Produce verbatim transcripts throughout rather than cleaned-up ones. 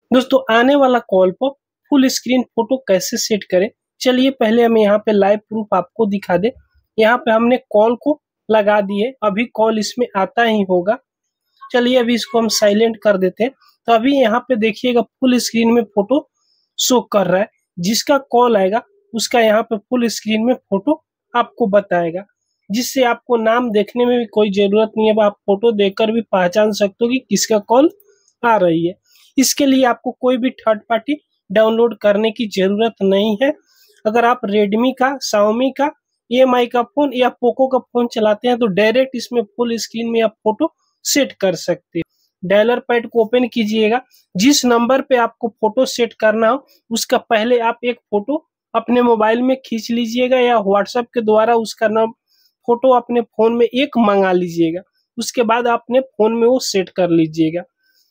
दोस्तों आने वाला कॉल पर फुल स्क्रीन फोटो कैसे सेट करें, चलिए पहले हम यहाँ पे लाइव प्रूफ आपको दिखा दे। यहाँ पे हमने कॉल को लगा दिए, अभी कॉल इसमें आता ही होगा। चलिए अभी इसको हम साइलेंट कर देते हैं। तो अभी यहाँ पे देखिएगा फुल स्क्रीन में फोटो शो कर रहा है। जिसका कॉल आएगा उसका यहाँ पे फुल स्क्रीन में फोटो आपको बताएगा, जिससे आपको नाम देखने में भी कोई जरूरत नहीं है, आप फोटो देखकर भी पहचान सकते हो कि किसका कॉल आ रही है। इसके लिए आपको कोई भी थर्ड पार्टी डाउनलोड करने की जरूरत नहीं है। अगर आप रेडमी का, शाओमी का, एम आई का फोन या पोको का फोन चलाते हैं तो डायरेक्ट इसमें फुल स्क्रीन में आप फोटो सेट कर सकते हैं। डायलर पैड को ओपन कीजिएगा, जिस नंबर पे आपको फोटो सेट करना हो उसका पहले आप एक फोटो अपने मोबाइल में खींच लीजिएगा या व्हाट्सएप के द्वारा उसका नाम फोटो अपने फोन में एक मंगा लीजिएगा। उसके बाद अपने फोन में वो सेट कर लीजिएगा।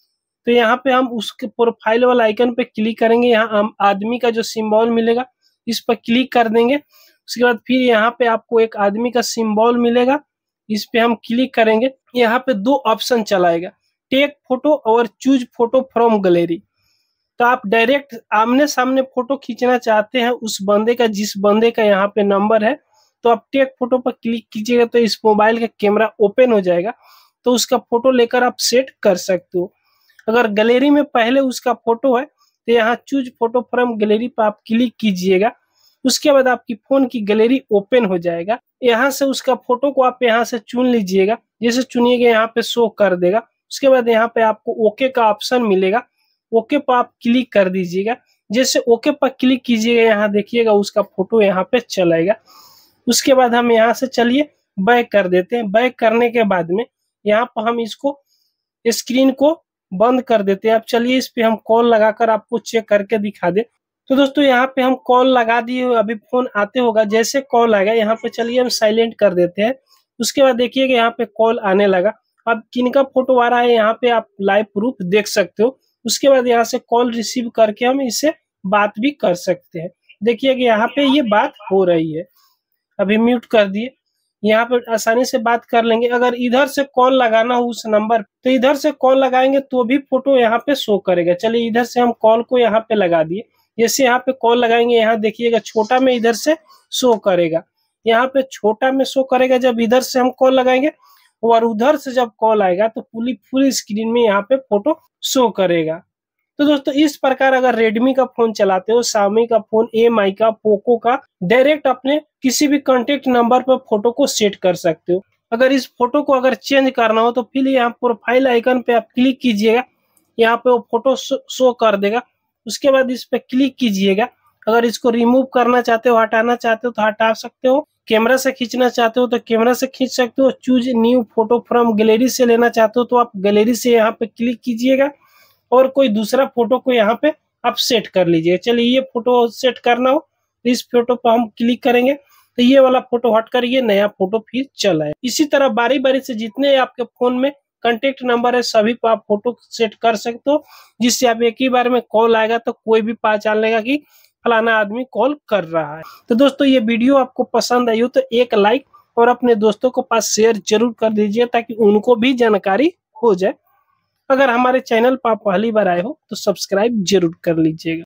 तो यहाँ पे हम उसके प्रोफाइल वाला आइकन पे क्लिक करेंगे, यहाँ हम आदमी का जो सिंबल मिलेगा इस पर क्लिक कर देंगे। उसके बाद फिर यहाँ पे आपको एक आदमी का सिंबल मिलेगा, इस पे हम क्लिक करेंगे। यहाँ पे दो ऑप्शन चलाएगा, टेक फोटो और चूज फोटो फ्रॉम गैलरी। तो आप डायरेक्ट आमने सामने फोटो खींचना चाहते हैं उस बंदे का, जिस बंदे का यहाँ पे नंबर है, तो आप टेक फोटो पर क्लिक कीजिएगा तो इस मोबाइल का कैमरा ओपन हो जाएगा। तो उसका फोटो लेकर आप सेट कर सकते हो। अगर गैलरी में पहले उसका फोटो है तो यहाँ चूज फोटो फ्रॉम गैलरी पर आप क्लिक कीजिएगा। उसके बाद आपकी फोन की गैलरी ओपन हो जाएगा। यहाँ से उसका फोटो को आप यहाँ से चुन लीजिएगा, जैसे चुनिएगा यहाँ पे शो कर देगा। उसके बाद यहाँ पे आपको ओके का ऑप्शन मिलेगा, ओके पर आप क्लिक कर दीजिएगा। जैसे ओके पर क्लिक कीजिएगा यहाँ देखिएगा उसका फोटो यहाँ पे चलेगा। उसके बाद हम यहाँ से चलिए बैक कर देते हैं। बैक करने के बाद में यहाँ पर हम इसको स्क्रीन को बंद कर देते हैं। अब चलिए इस पे हम कॉल लगाकर आपको चेक करके दिखा दे। तो दोस्तों यहाँ पे हम कॉल लगा दिए, अभी फोन आते होगा। जैसे कॉल आएगा यहाँ पे चलिए हम साइलेंट कर देते हैं। उसके बाद देखिएगा यहाँ पे कॉल आने लगा। अब किनका फोटो आ रहा है यहाँ पे आप लाइव प्रूफ देख सकते हो। उसके बाद यहाँ से कॉल रिसीव करके हम इससे बात भी कर सकते हैं। देखिएगा यहाँ पे ये बात हो रही है। अभी म्यूट कर दिए, यहाँ पर आसानी से बात कर लेंगे। अगर इधर से कॉल लगाना हो उस नंबर तो इधर से कॉल लगाएंगे तो भी फोटो यहाँ पे शो करेगा। चलिए इधर से हम कॉल को यहाँ पे लगा दिए। जैसे यहाँ पे कॉल लगाएंगे यहाँ देखिएगा छोटा में इधर से शो करेगा, यहाँ पे छोटा में शो करेगा जब इधर से हम कॉल लगाएंगे, और उधर से जब कॉल आएगा तो पूरी फुल स्क्रीन में यहाँ पे फोटो शो करेगा। तो दोस्तों इस प्रकार अगर रेडमी का फोन चलाते हो, शाओमी का फोन, एम आई का, पोको का, डायरेक्ट अपने किसी भी कांटेक्ट नंबर पर फोटो को सेट कर सकते हो। अगर इस फोटो को अगर चेंज करना हो तो फिर यहाँ प्रोफाइल आइकन पे आप क्लिक कीजिएगा, यहाँ पे वो फोटो शो कर देगा। उसके बाद इस पे क्लिक कीजिएगा। अगर इसको रिमूव करना चाहते हो, हटाना चाहते हो तो हटा सकते हो। कैमरा से खींचना चाहते हो तो कैमरा से खींच सकते हो। Choose new photo from gallery से लेना चाहते हो तो आप गैलरी से यहाँ पे क्लिक कीजिएगा और कोई दूसरा फोटो को यहाँ पे आप सेट कर लीजिए। चलिए ये फोटो सेट करना हो तो इस फोटो पर हम क्लिक करेंगे तो ये वाला फोटो हटकर ये नया फोटो फिर चला है। इसी तरह बारी बारी से जितने आपके फोन में कांटेक्ट नंबर है सभी पर आप फोटो सेट कर सकते हो, जिससे आप एक ही बार में कॉल आएगा तो कोई भी पहचान लेगा कि फलाना आदमी कॉल कर रहा है। तो दोस्तों ये वीडियो आपको पसंद आई हो तो एक लाइक और अपने दोस्तों को पास शेयर जरूर कर दीजिए ताकि उनको भी जानकारी हो जाए। अगर हमारे चैनल पर आप पहली बार आए हो तो सब्सक्राइब जरूर कर लीजिएगा।